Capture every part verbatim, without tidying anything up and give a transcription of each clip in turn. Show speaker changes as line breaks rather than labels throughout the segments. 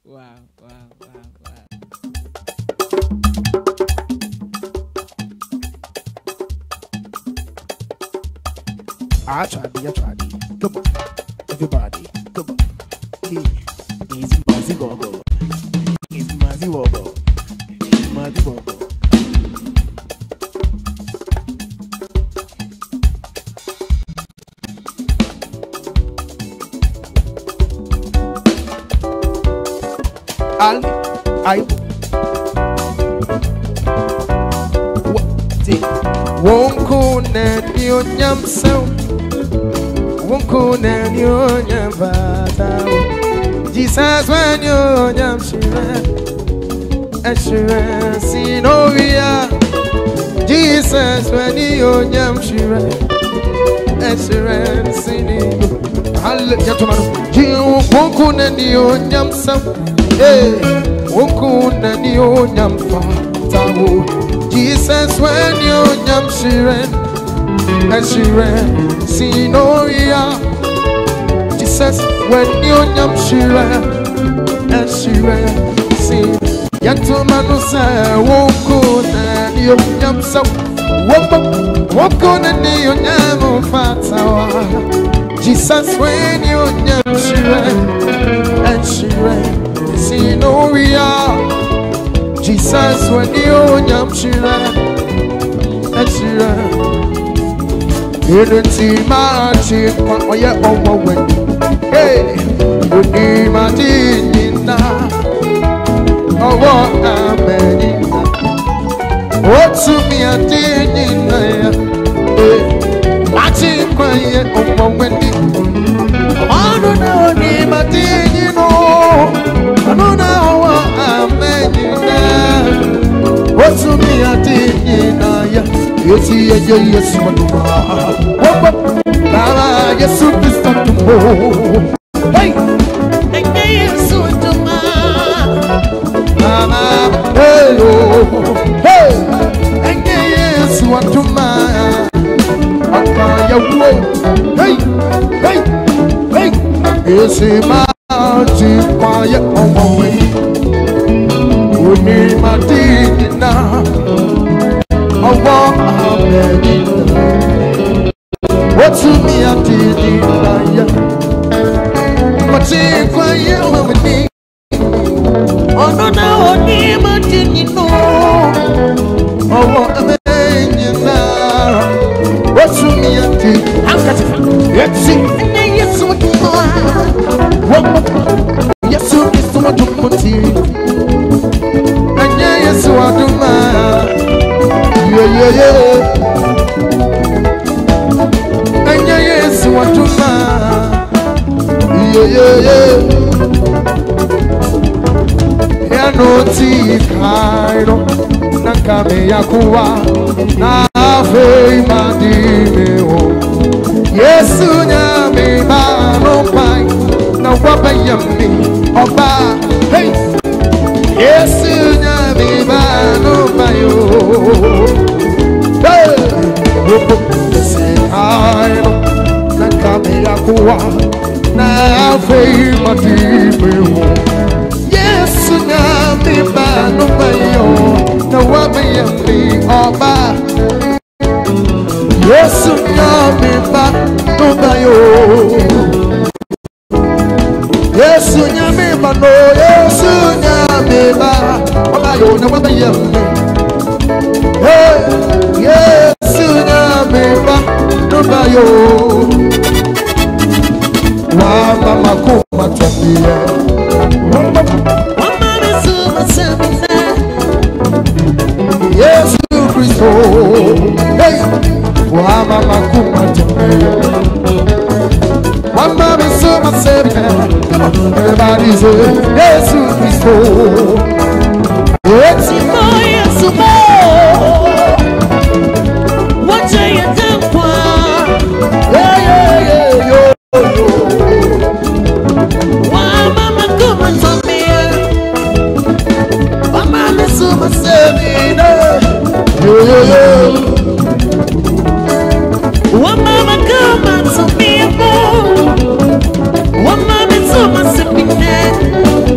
Wow, wow, wow, wow.
I tried it, I tried it. Come on, everybody, come on. Hey, easy, easy, go, go. Easy, easy, go, go. Easy, easy, go, go. Ali, I won't go and you yam so won't go and you yam bata. Jesus when you yam shira ashira sinoria. Jesus when you yam shira ashira sinoria. Hallelujah to man. You won't go and you yam so. Hey, wokuna ni onyam fatawo. Jesus when you nyam shiren, and shiren sinoria. Jesus when you nyam shiren, and shiren sin. Yantumanu say wokuna ni onyam so. Woko wokuna ni onyam fatawa. Jesus when you nyam shiren, and shiren. Sinoria, Jesus when you yam shira and shira. You don't see my chick or your own way. Hey, you need my dinner. Oh, what I'm ready. What to me a dinner? Hey, my chick or your own way. I don't know, need my dinner. I don't know what I'm making now. What's to me? I did not. Yes, yes, yes, yes, yes, hey, yes, hey, yes, what to my hey, hey, hey, yes, my. Quiet on my way. We need my dinner. I want a baby. What to me I did it. My tea quiet when we need. Oh no no, I need my dinner. I want a baby now. What to me I did. I'm catching. Let's see. Yes, what you want. Yes, you is so much to put in. And yes, you are to my. Yeah, yeah, yeah. And yes, you are to my. Yeah, yeah, yeah. Yeah, no tea, Cairo. Nakame Yakuwa. Na fei madime. Yes, you nyame no pai. Na wapa yami oba hey Yesu nyami banu bayo hey wopo se ayo na kamera kuwa na fei matibe wo Yesu nyami banu bayo na wapa yami oba Yesu nyami banu bayo Yesu nyame mano, Yesu nyame ba, obayo na wabayame. Hey, Yesu nyame ba, obayo. Wa mama kuma tabia. Wa mama suma sabina. Yesu Kristo. Hey, wa mama kuma tabia. One mommy so much said, everybody say, Jesus Christ. It's more, yes, more. What do you think? Yeah, yeah, yeah, yo, yo. One mama come and tell me, one mommy so much said, yo, yo, yo. One mama come and tell me, one mama so much said,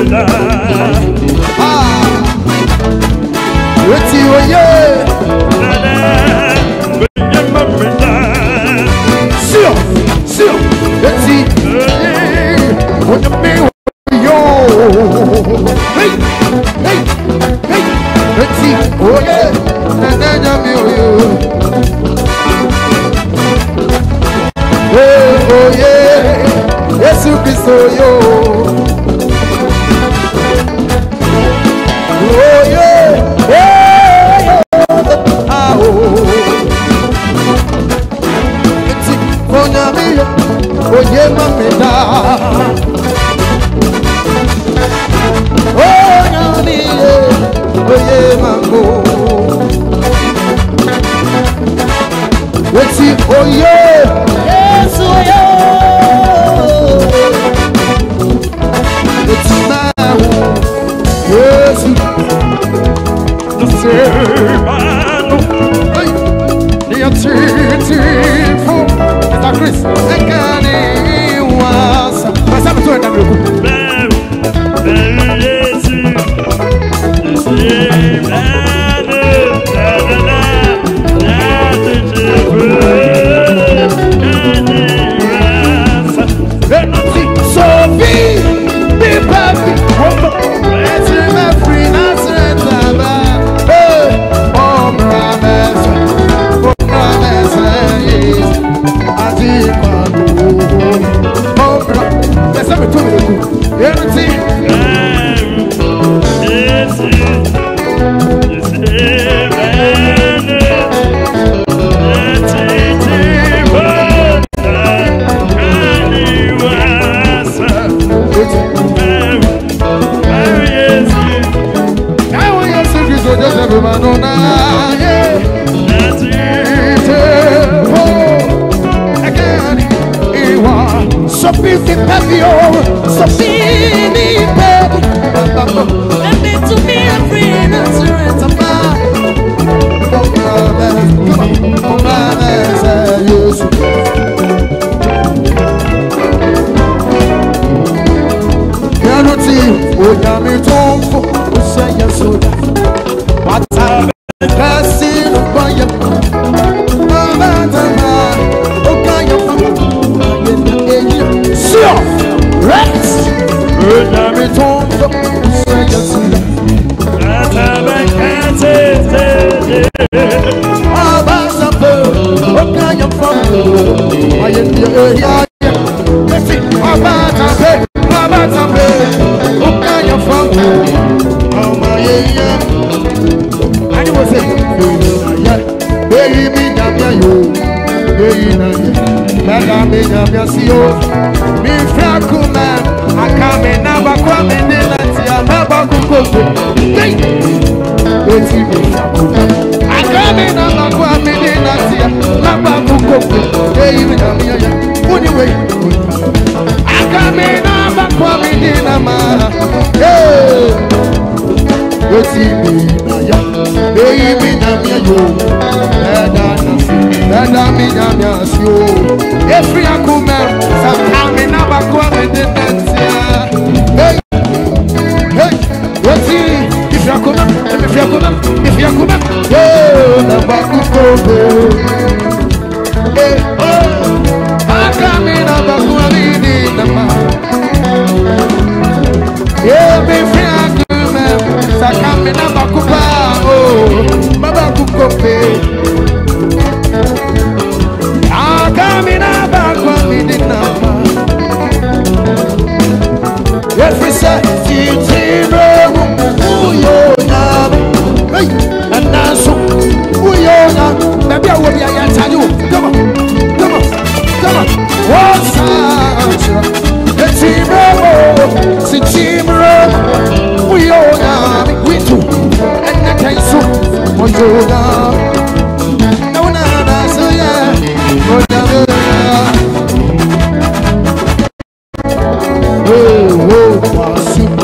Oh, oh,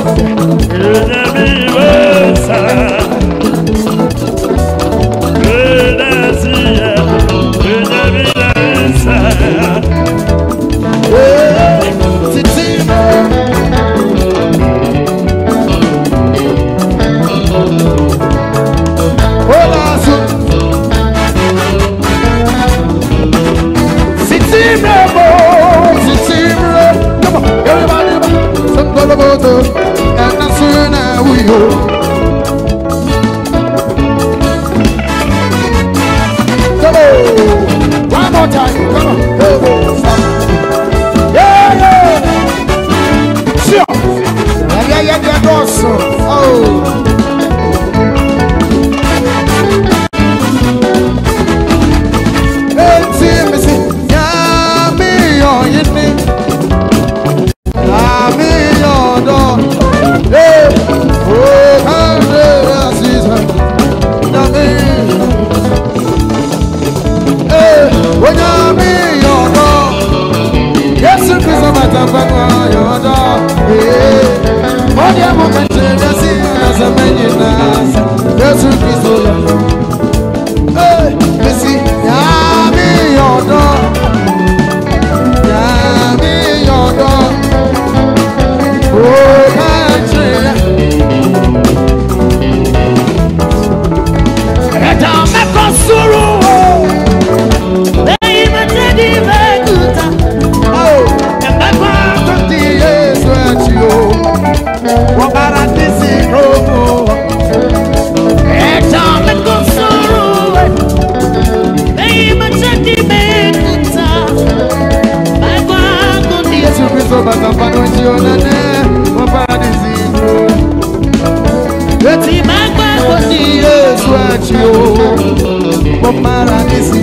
you. But Maranisi.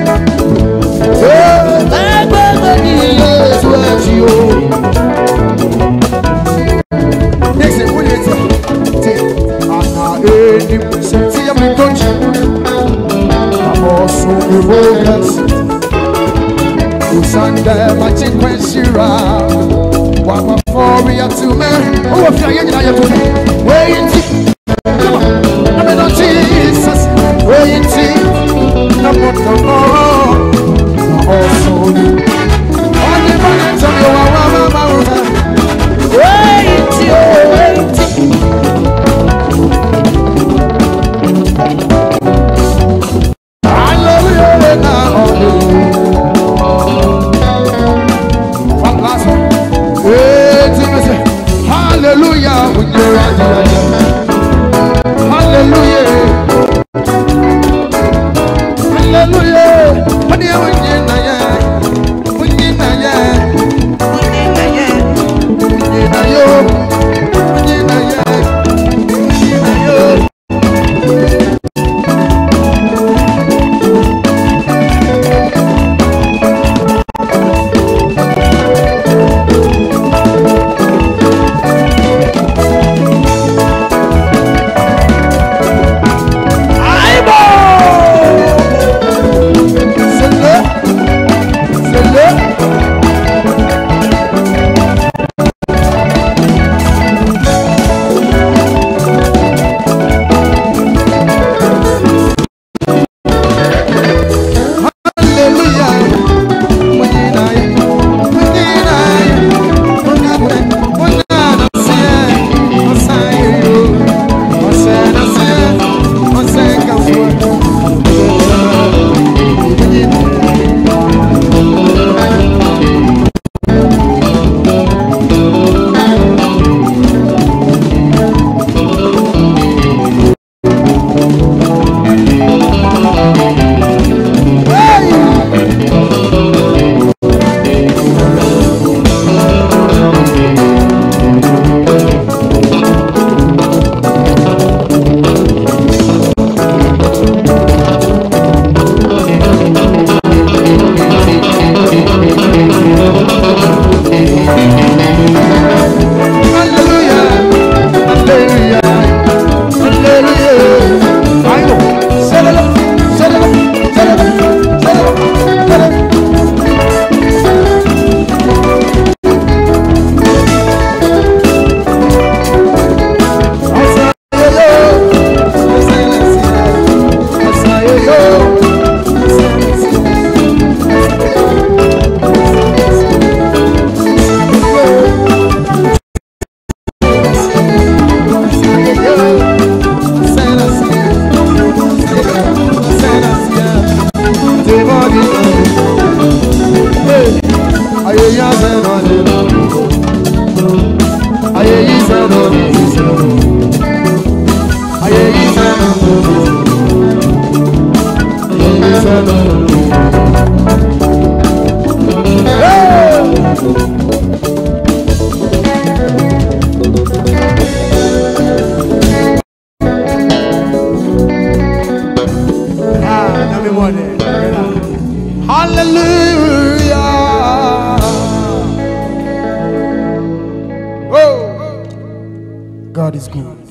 Hey, to you. Next thing, what is it? Anna, any, see, I'm in touch. I'm also a bogus. Sunday, my chick when she round. Wapa for we are two men. Oh, if you're young, you're two men. Wait, come on. I'm in Jesus. Wait, no more, no more. Also, on the morning, tell you what I'm wait, wait. I love you now. Hallelujah, hallelujah, hallelujah. Honey, when you na ya, when you na ya, when you na ya, when you na yo, when you na ya, when you na yo. Hallelujah. Oh, God is good.